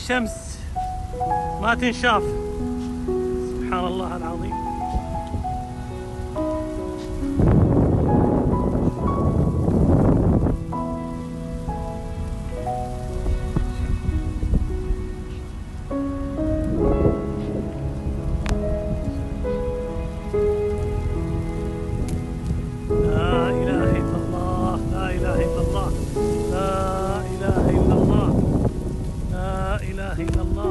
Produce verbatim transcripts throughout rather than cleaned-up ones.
شمس ما تنشاف. سبحان الله العظيم. لا إله إلا الله، لا إله إلا الله، لا إله إلا الله، لا إله إلا الله.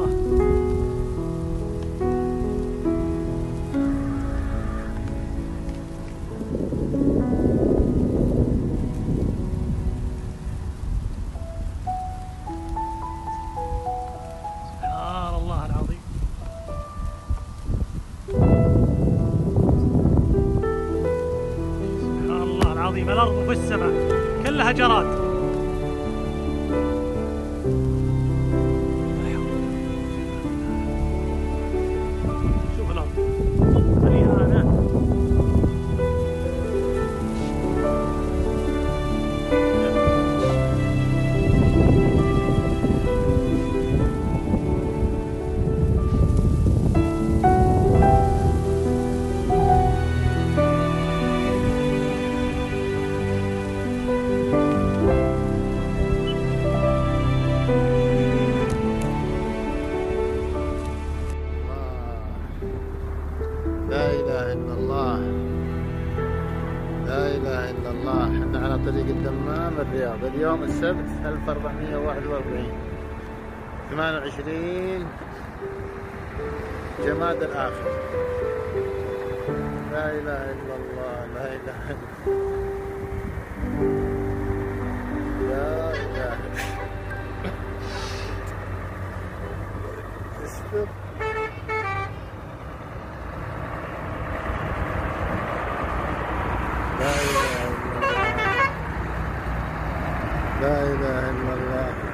سبحان الله العظيم. سبحان الله العظيم. الأرض والسماء كلها جراد. شوف الأرض مليانة. لا إله إلا الله، لا إله إلا الله. احنا على طريق الدمام الرياض. اليوم السبت ألف وأربعمئة وواحد وأربعين ثمانية وعشرين جماد الآخر. لا إله إلا الله، لا إله إلا الله، لا إله إلا الله. استر. لا إله إلا الله، لا إله إلا الله.